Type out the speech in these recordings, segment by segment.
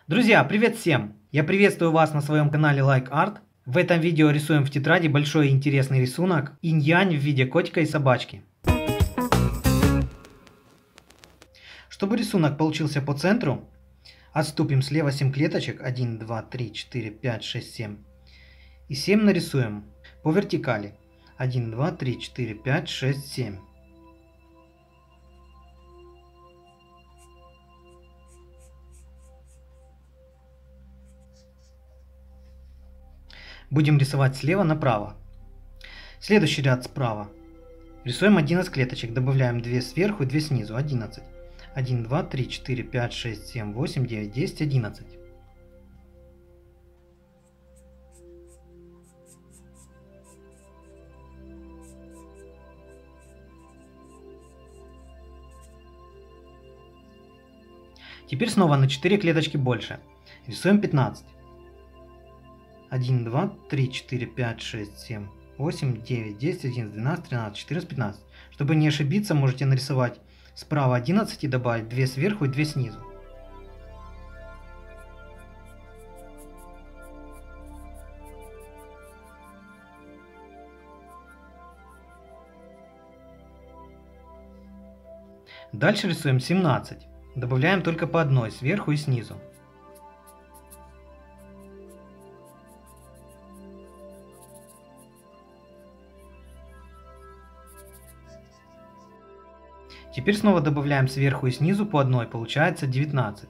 Друзья, привет всем! Я приветствую вас на своем канале Like Art. В этом видео рисуем в тетради большой и интересный рисунок инь-янь в виде котика и собачки. Чтобы рисунок получился по центру, отступим слева 7 клеточек, 1, 2, 3, 4, 5, 6, 7. И 7 нарисуем по вертикали, 1, 2, 3, 4, 5, 6, 7. Будем рисовать слева направо. Следующий ряд справа. Рисуем 11 клеточек, добавляем 2 сверху и 2 снизу, 11. 1, 2, 3, 4, 5, 6, 7, 8, 9, 10, 11. Теперь снова на 4 клеточки больше. Рисуем 15. 1, 2, 3, 4, 5, 6, 7, 8, 9, 10, 11, 12, 13, 14, 15. Чтобы не ошибиться, можете нарисовать справа 11 и добавить 2 сверху и 2 снизу. Дальше рисуем 17. Добавляем только по одной сверху и снизу. Теперь снова добавляем сверху и снизу по одной, получается 19.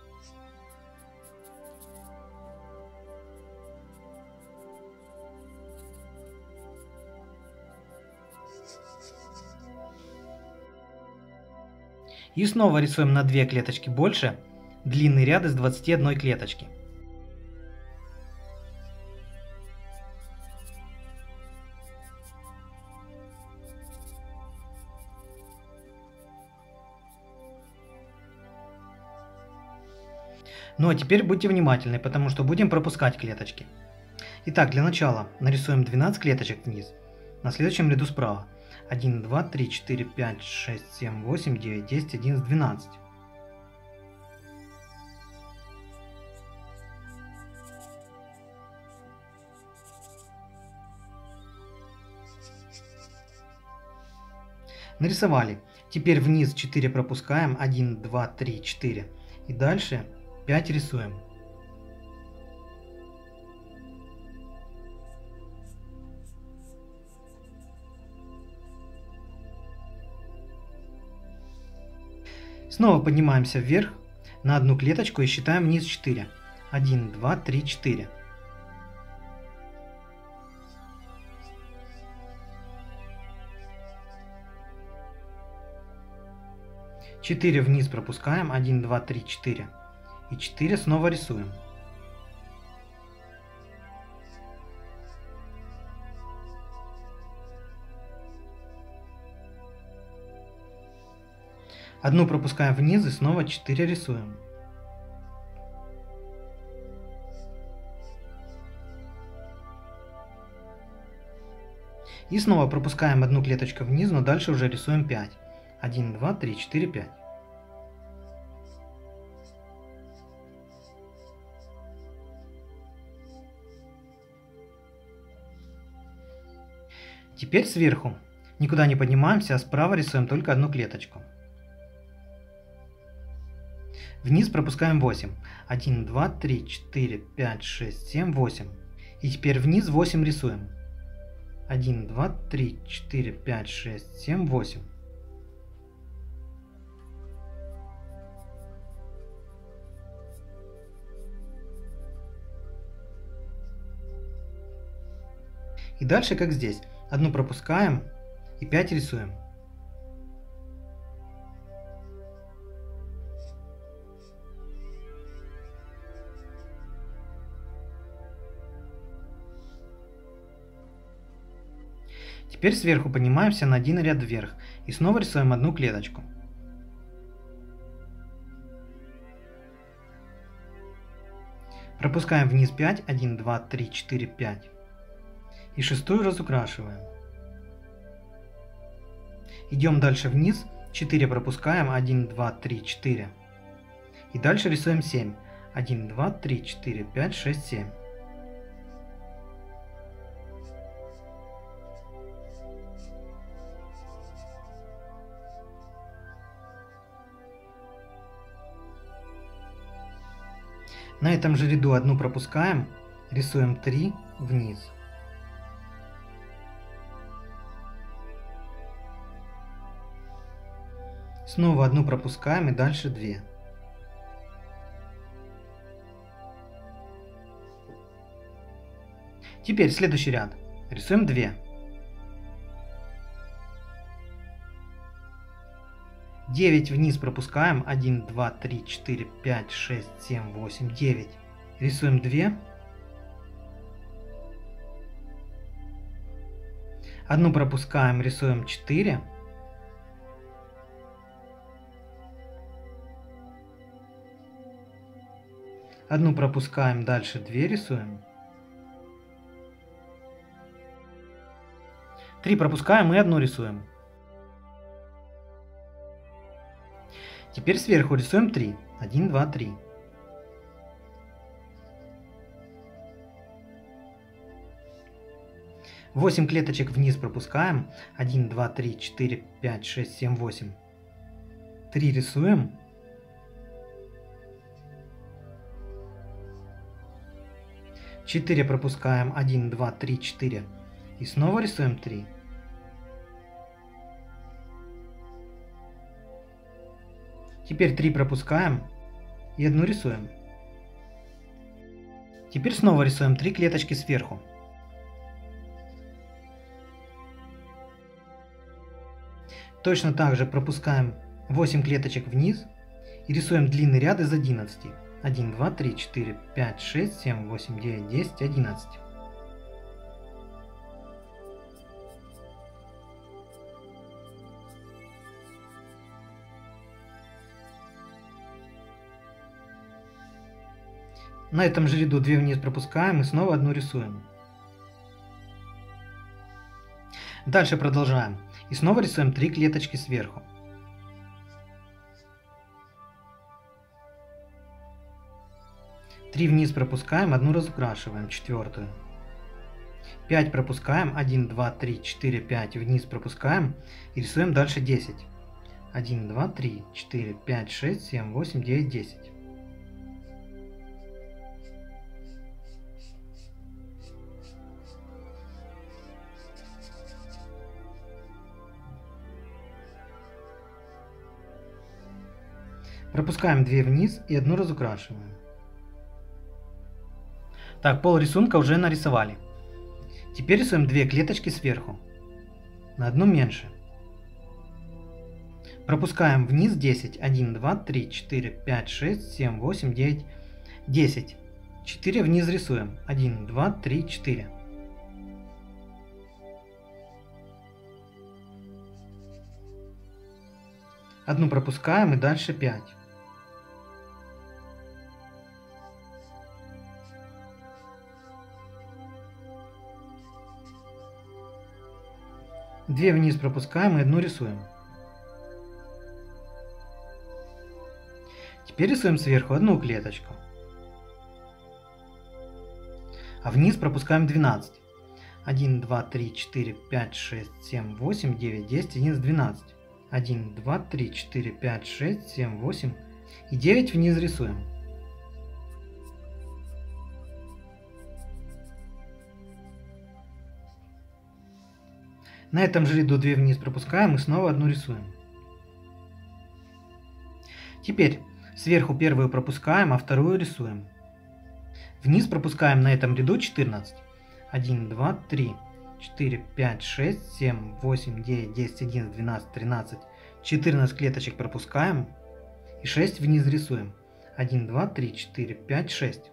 И снова рисуем на 2 клеточки больше, длинный ряд из 21 клеточки. Ну а теперь будьте внимательны, потому что будем пропускать клеточки. Итак, для начала нарисуем 12 клеточек вниз, на следующем ряду справа. 1, 2, 3, 4, 5, 6, 7, 8, 9, 10, 11, 12. Нарисовали. Теперь вниз 4 пропускаем, 1, 2, 3, 4. И дальше 5 рисуем. Снова поднимаемся вверх на одну клеточку и считаем вниз 4. 1, 2, 3, 4. Четыре вниз пропускаем, 1, 2, 3, 4. И 4 снова рисуем. Одну пропускаем вниз и снова 4 рисуем. И снова пропускаем одну клеточку вниз, но дальше уже рисуем 5. 1, 2, 3, 4, 5. Теперь сверху никуда не поднимаемся, а справа рисуем только одну клеточку. Вниз пропускаем 8. 1, 2, 3, 4, 5, 6, 7, 8. И теперь вниз 8 рисуем. 1, 2, 3, 4, 5, 6, 7, 8. И дальше как здесь. Одну пропускаем и 5 рисуем. Теперь сверху поднимаемся на один ряд вверх и снова рисуем одну клеточку. Пропускаем вниз 5, 1, 2, 3, 4, 5. И шестую разукрашиваем. Идем дальше вниз, 4 пропускаем, 1, 2, 3, 4. И дальше рисуем 7. 1, 2, 3, 4, 5, 6, 7. На этом же ряду одну пропускаем, рисуем 3 вниз. Снова одну пропускаем и дальше 2. Теперь следующий ряд. Рисуем 2. 9 вниз пропускаем. 1, 2, 3, 4, 5, 6, 7, 8, 9. Рисуем 2. Одну пропускаем, рисуем 4. Одну пропускаем, дальше 2 рисуем. 3 пропускаем и одну рисуем. Теперь сверху рисуем 3. 1, 2, 3. Восемь клеточек вниз пропускаем. 1, 2, 3, 4, 5, 6, 7, 8. 3 рисуем. Четыре пропускаем. 1, 2, 3, 4. И снова рисуем 3. Теперь 3 пропускаем и одну рисуем. Теперь снова рисуем 3 клеточки сверху. Точно так же пропускаем 8 клеточек вниз и рисуем длинный ряд из 11. 1, 2, 3, 4, 5, 6, 7, 8, 9, 10, 11. На этом же ряду 2 вниз пропускаем и снова одну рисуем. Дальше продолжаем. И снова рисуем 3 клеточки сверху. Три вниз пропускаем, одну разукрашиваем, четвертую. 5 пропускаем, 1, 2, 3, 4, 5 вниз пропускаем и рисуем дальше 10. 1, 2, 3, 4, 5, 6, 7, 8, 9, 10. Пропускаем 2 вниз и одну разукрашиваем. Так, пол рисунка уже нарисовали. Теперь рисуем 2 клеточки сверху. На одну меньше. Пропускаем вниз 10. 1, 2, 3, 4, 5, 6, 7, 8, 9, 10. 4 вниз рисуем. 1, 2, 3, 4. Одну пропускаем и дальше 5. Две вниз пропускаем и одну рисуем. Теперь рисуем сверху одну клеточку. А вниз пропускаем 12. 1, 2, 3, 4, 5, 6, 7, 8, 9, 10, 11, 12. 1, 2, 3, 4, 5, 6, 7, 8 и 9 вниз рисуем. На этом же ряду 2 вниз пропускаем и снова одну рисуем. Теперь сверху первую пропускаем, а вторую рисуем. Вниз пропускаем на этом ряду 14. 1, 2, 3, 4, 5, 6, 7, 8, 9, 10, 11, 12, 13, 14 клеточек пропускаем и 6 вниз рисуем. 1, 2, 3, 4, 5, 6.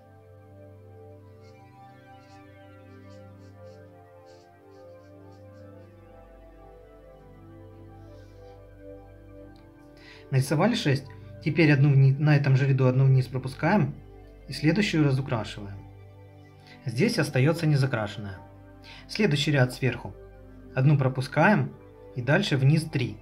Нарисовали 6. Теперь на этом же ряду одну вниз пропускаем и следующую разукрашиваем. Здесь остается незакрашенная. Следующий ряд сверху. Одну пропускаем и дальше вниз 3.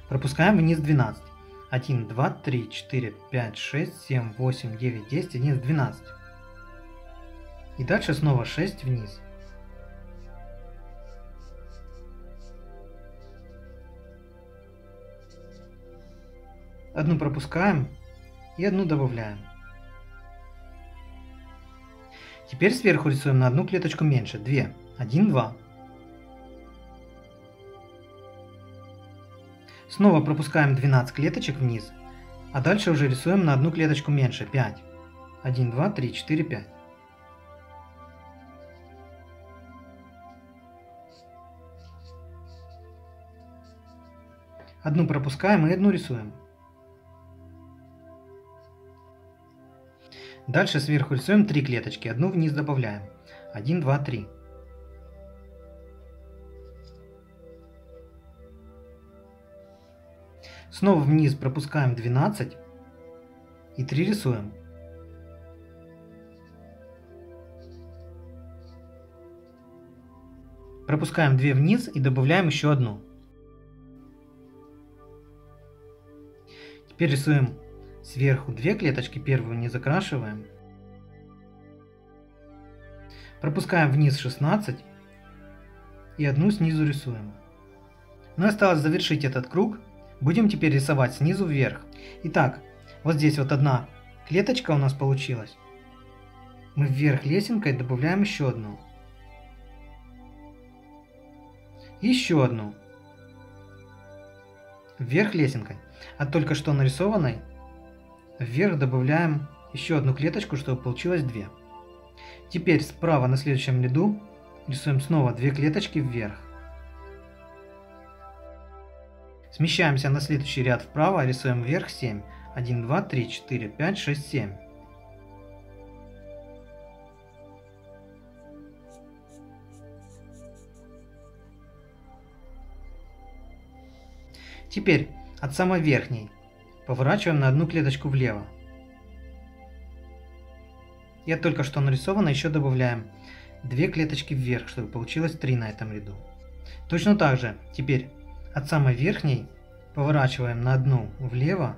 Пропускаем вниз 12. 1, 2, 3, 4, 5, 6, 7, 8, 9, 10, 11, 12. И дальше снова 6 вниз. Одну пропускаем и одну добавляем. Теперь сверху рисуем на одну клеточку меньше, 2. 1, 2. Снова пропускаем 12 клеточек вниз, а дальше уже рисуем на одну клеточку меньше, 5. 1, 2, 3, 4, 5. Одну пропускаем и одну рисуем. Дальше сверху рисуем 3 клеточки, одну вниз добавляем. 1, 2, 3. Снова вниз пропускаем 12 и 3 рисуем. Пропускаем 2 вниз и добавляем еще одну. Теперь рисуем сверху 2 клеточки, первую не закрашиваем. Пропускаем вниз 16 и одну снизу рисуем. Ну и осталось завершить этот круг. Будем теперь рисовать снизу вверх. Итак, вот здесь вот одна клеточка у нас получилась. Мы вверх лесенкой добавляем еще одну. Еще одну. Вверх лесенкой. От только что нарисованной вверх добавляем еще одну клеточку, чтобы получилось 2. Теперь справа на следующем ряду рисуем снова 2 клеточки вверх. Смещаемся на следующий ряд вправо, рисуем вверх 7. 1, 2, 3, 4, 5, 6, 7. Теперь от самой верхней поворачиваем на одну клеточку влево. И от только что нарисованной еще добавляем 2 клеточки вверх, чтобы получилось 3 на этом ряду. Точно так же теперь от самой верхней поворачиваем на одну влево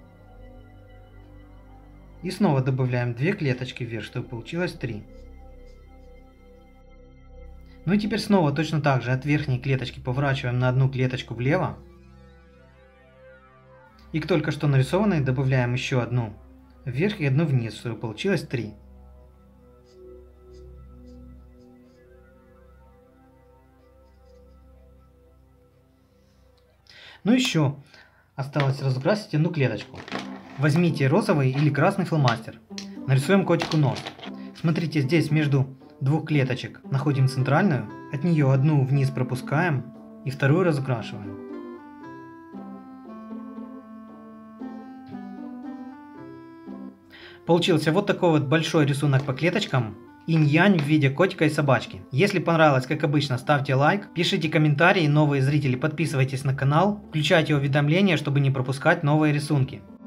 и снова добавляем 2 клеточки вверх, чтобы получилось 3. Ну и теперь снова точно так же от верхней клеточки поворачиваем на одну клеточку влево и к только что нарисованной добавляем еще одну вверх и одну вниз, чтобы получилось 3. Ну еще осталось разукрасить одну клеточку. Возьмите розовый или красный фломастер. Нарисуем котику нос. Смотрите, здесь между двух клеточек находим центральную, от нее одну вниз пропускаем и вторую разукрашиваем. Получился вот такой вот большой рисунок по клеточкам. Инь-янь в виде котика и собачки. Если понравилось, как обычно, ставьте лайк, пишите комментарии, новые зрители подписывайтесь на канал, включайте уведомления, чтобы не пропускать новые рисунки.